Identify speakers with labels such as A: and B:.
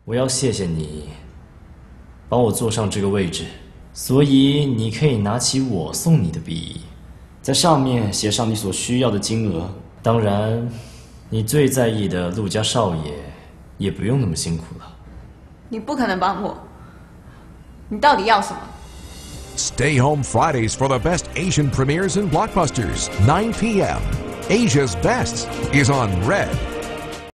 A: 我要谢谢你，帮我坐上这个位置，所以你可以拿起我送你的笔，在上面写上你所需要的金额。当然，你最在意的陆家少爷也不用那么辛苦了。
B: 你不可能帮我，你到底要什么？
C: Stay home Fridays for the best Asian premieres and blockbusters, 9 p.m. Asia's Best is on Red.